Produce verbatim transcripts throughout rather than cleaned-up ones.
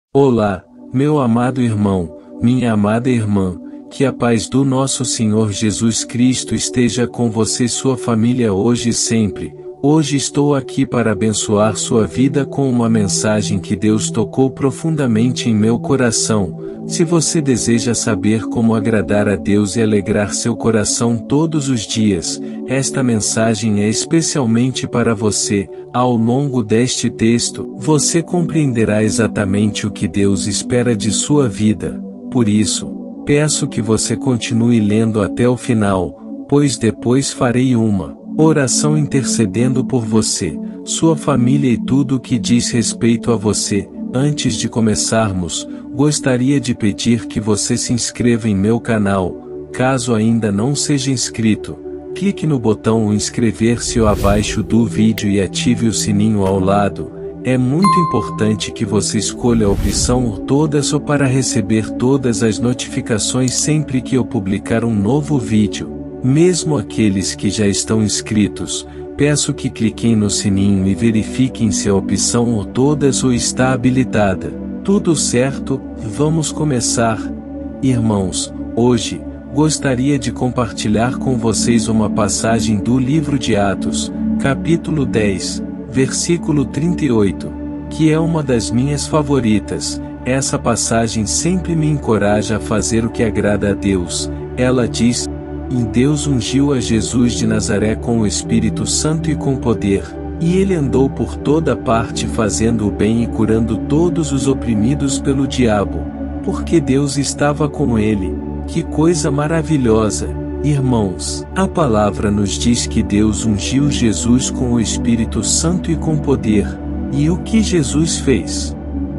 Olá, meu amado irmão, minha amada irmã, que a paz do nosso Senhor Jesus Cristo esteja com você e sua família hoje e sempre. Hoje estou aqui para abençoar sua vida com uma mensagem que Deus tocou profundamente em meu coração. Se você deseja saber como agradar a Deus e alegrar seu coração todos os dias, esta mensagem é especialmente para você. Ao longo deste texto, você compreenderá exatamente o que Deus espera de sua vida. Por isso, peço que você continue lendo até o final, pois depois farei uma oração intercedendo por você, sua família e tudo o que diz respeito a você. Antes de começarmos, gostaria de pedir que você se inscreva em meu canal, caso ainda não seja inscrito. Clique no botão inscrever-se ou abaixo do vídeo e ative o sininho ao lado. É muito importante que você escolha a opção todas ou para receber todas as notificações sempre que eu publicar um novo vídeo. Mesmo aqueles que já estão inscritos, peço que cliquem no sininho e verifiquem se a opção ou todas ou está habilitada. Tudo certo? Vamos começar. Irmãos, hoje, gostaria de compartilhar com vocês uma passagem do livro de Atos, capítulo dez, versículo trinta e oito, que é uma das minhas favoritas. Essa passagem sempre me encoraja a fazer o que agrada a Deus. Ela diz: "E Deus ungiu a Jesus de Nazaré com o Espírito Santo e com poder, e ele andou por toda parte fazendo o bem e curando todos os oprimidos pelo diabo, porque Deus estava com ele." Que coisa maravilhosa! Irmãos, a palavra nos diz que Deus ungiu Jesus com o Espírito Santo e com poder. E o que Jesus fez?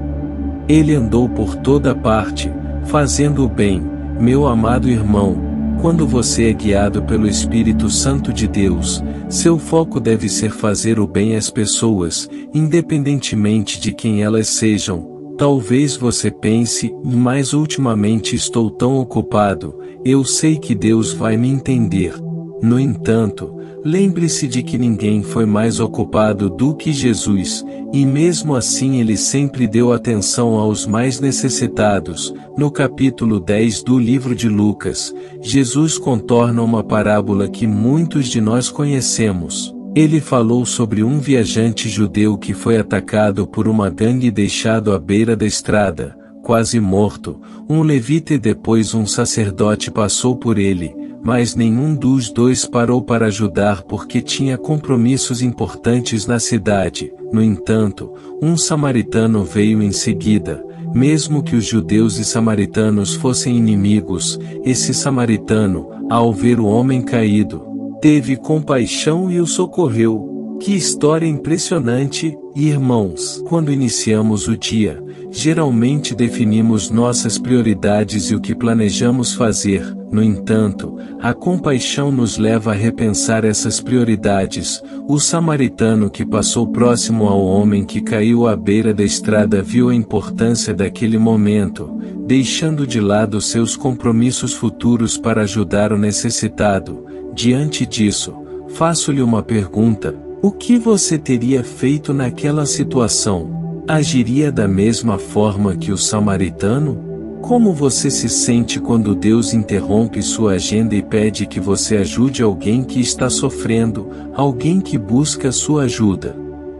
Ele andou por toda parte, fazendo o bem. Meu amado irmão, quando você é guiado pelo Espírito Santo de Deus, seu foco deve ser fazer o bem às pessoas, independentemente de quem elas sejam. Talvez você pense: "Mas ultimamente estou tão ocupado, eu sei que Deus vai me entender." No entanto, lembre-se de que ninguém foi mais ocupado do que Jesus, e mesmo assim ele sempre deu atenção aos mais necessitados. No capítulo dez do livro de Lucas, Jesus contorna uma parábola que muitos de nós conhecemos. Ele falou sobre um viajante judeu que foi atacado por uma gangue e deixado à beira da estrada, quase morto. Um levita e depois um sacerdote passou por ele, mas nenhum dos dois parou para ajudar porque tinha compromissos importantes na cidade. No entanto, um samaritano veio em seguida. Mesmo que os judeus e samaritanos fossem inimigos, esse samaritano, ao ver o homem caído, teve compaixão e o socorreu. Que história impressionante! Irmãos, quando iniciamos o dia, geralmente definimos nossas prioridades e o que planejamos fazer. No entanto, a compaixão nos leva a repensar essas prioridades. O samaritano que passou próximo ao homem que caiu à beira da estrada viu a importância daquele momento, deixando de lado seus compromissos futuros para ajudar o necessitado. Diante disso, faço-lhe uma pergunta: o que você teria feito naquela situação? Agiria da mesma forma que o samaritano? Como você se sente quando Deus interrompe sua agenda e pede que você ajude alguém que está sofrendo, alguém que busca sua ajuda?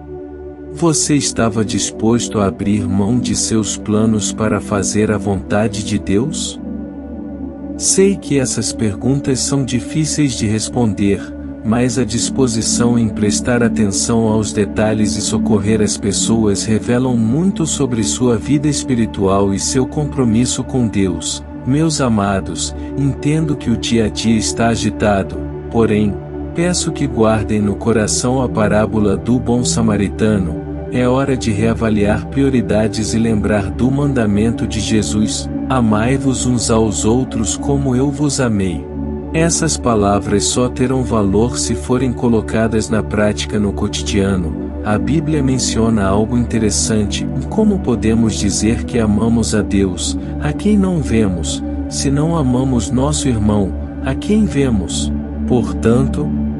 Você estava disposto a abrir mão de seus planos para fazer a vontade de Deus? Sei que essas perguntas são difíceis de responder, mas a disposição em prestar atenção aos detalhes e socorrer as pessoas revelam muito sobre sua vida espiritual e seu compromisso com Deus. Meus amados, entendo que o dia a dia está agitado, porém, peço que guardem no coração a parábola do bom samaritano. É hora de reavaliar prioridades e lembrar do mandamento de Jesus: amai-vos uns aos outros como eu vos amei. Essas palavras só terão valor se forem colocadas na prática no cotidiano. A Bíblia menciona algo interessante: como podemos dizer que amamos a Deus, a quem não vemos, se não amamos nosso irmão, a quem vemos? Portanto,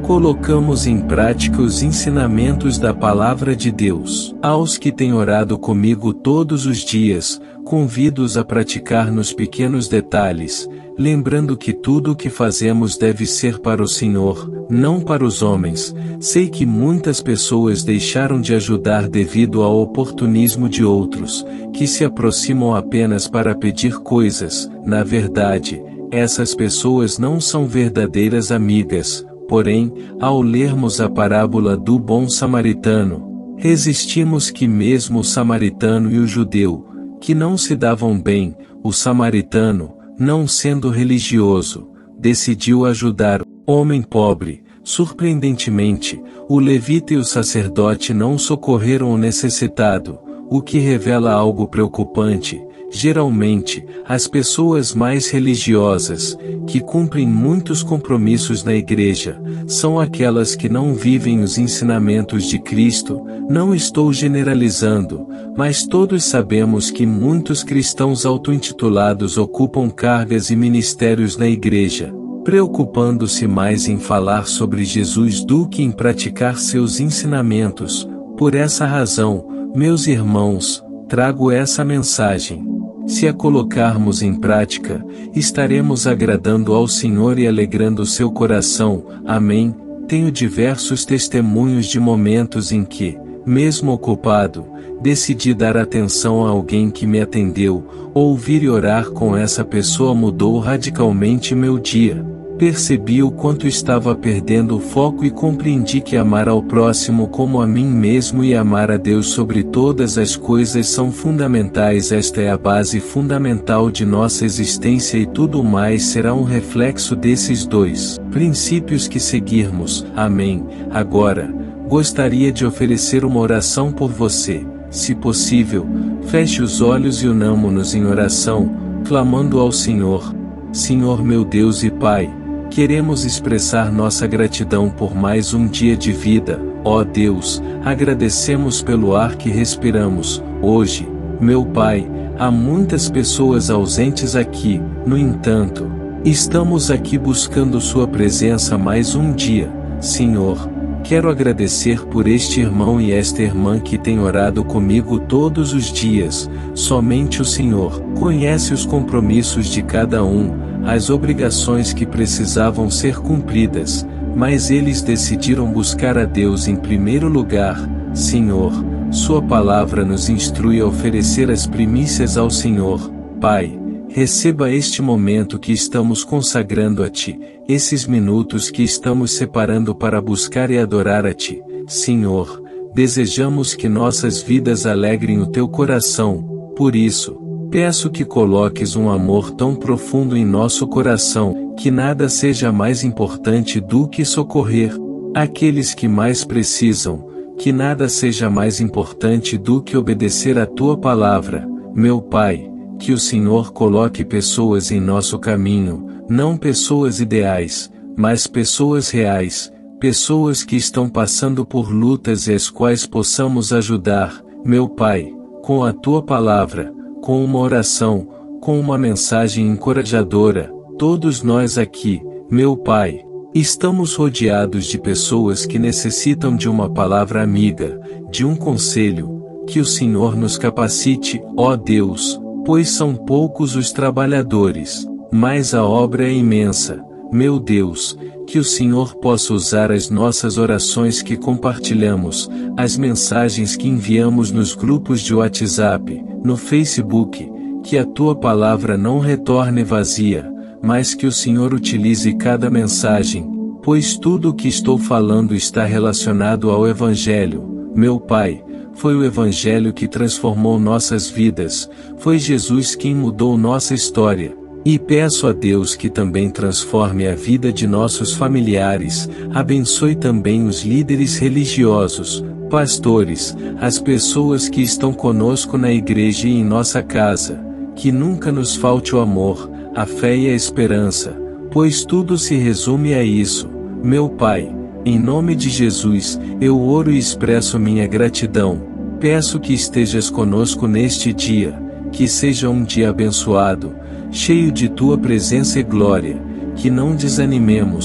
colocamos em prática os ensinamentos da Palavra de Deus. Aos que têm orado comigo todos os dias, convido-os a praticar nos pequenos detalhes, lembrando que tudo o que fazemos deve ser para o Senhor, não para os homens. Sei que muitas pessoas deixaram de ajudar devido ao oportunismo de outros, que se aproximam apenas para pedir coisas. Na verdade, essas pessoas não são verdadeiras amigas. Porém, ao lermos a parábola do bom samaritano, resistimos que mesmo o samaritano e o judeu, que não se davam bem, o samaritano, não sendo religioso, decidiu ajudar o homem pobre. Surpreendentemente, o levita e o sacerdote não socorreram o necessitado, o que revela algo preocupante. Geralmente, as pessoas mais religiosas, que cumprem muitos compromissos na igreja, são aquelas que não vivem os ensinamentos de Cristo. Não estou generalizando, mas todos sabemos que muitos cristãos auto-intitulados ocupam cargas e ministérios na igreja, preocupando-se mais em falar sobre Jesus do que em praticar seus ensinamentos. Por essa razão, meus irmãos, trago essa mensagem. Se a colocarmos em prática, estaremos agradando ao Senhor e alegrando seu coração. Amém. Tenho diversos testemunhos de momentos em que, mesmo ocupado, decidi dar atenção a alguém que me atendeu. Ouvir e orar com essa pessoa mudou radicalmente meu dia. Percebi o quanto estava perdendo o foco e compreendi que amar ao próximo como a mim mesmo e amar a Deus sobre todas as coisas são fundamentais. Esta é a base fundamental de nossa existência e tudo mais será um reflexo desses dois princípios que seguirmos. Amém. Agora, gostaria de oferecer uma oração por você. Se possível, feche os olhos e unamo-nos em oração, clamando ao Senhor. Senhor meu Deus e Pai, queremos expressar nossa gratidão por mais um dia de vida. Ó Deus, agradecemos pelo ar que respiramos. Hoje, meu Pai, há muitas pessoas ausentes aqui. No entanto, estamos aqui buscando Sua presença mais um dia. Senhor, quero agradecer por este irmão e esta irmã que tem orado comigo todos os dias. Somente o Senhor conhece os compromissos de cada um, as obrigações que precisavam ser cumpridas, mas eles decidiram buscar a Deus em primeiro lugar. Senhor, Sua palavra nos instrui a oferecer as primícias ao Senhor. Pai, receba este momento que estamos consagrando a Ti, esses minutos que estamos separando para buscar e adorar a Ti. Senhor, desejamos que nossas vidas alegrem o Teu coração. Por isso, peço que coloques um amor tão profundo em nosso coração, que nada seja mais importante do que socorrer aqueles que mais precisam, que nada seja mais importante do que obedecer a Tua palavra. Meu Pai, que o Senhor coloque pessoas em nosso caminho, não pessoas ideais, mas pessoas reais, pessoas que estão passando por lutas e as quais possamos ajudar. Meu Pai, com a Tua palavra, com uma oração, com uma mensagem encorajadora. Todos nós aqui, meu Pai, estamos rodeados de pessoas que necessitam de uma palavra amiga, de um conselho. Que o Senhor nos capacite, ó Deus, pois são poucos os trabalhadores, mas a obra é imensa. Meu Deus, que o Senhor possa usar as nossas orações que compartilhamos, as mensagens que enviamos nos grupos de WhatsApp, no Facebook, que a Tua palavra não retorne vazia, mas que o Senhor utilize cada mensagem, pois tudo o que estou falando está relacionado ao Evangelho. Meu Pai, foi o Evangelho que transformou nossas vidas, foi Jesus quem mudou nossa história. E peço a Deus que também transforme a vida de nossos familiares, abençoe também os líderes religiosos, pastores, as pessoas que estão conosco na igreja e em nossa casa, que nunca nos falte o amor, a fé e a esperança, pois tudo se resume a isso. Meu Pai, em nome de Jesus, eu oro e expresso minha gratidão. Peço que estejas conosco neste dia, que seja um dia abençoado, cheio de Tua presença e glória, que não desanimemos,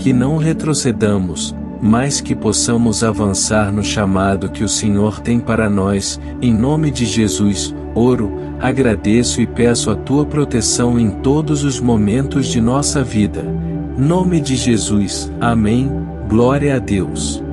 que não retrocedamos, mas que possamos avançar no chamado que o Senhor tem para nós, em nome de Jesus. Oro, agradeço e peço a tua proteção em todos os momentos de nossa vida. Nome de Jesus. Amém. Glória a Deus.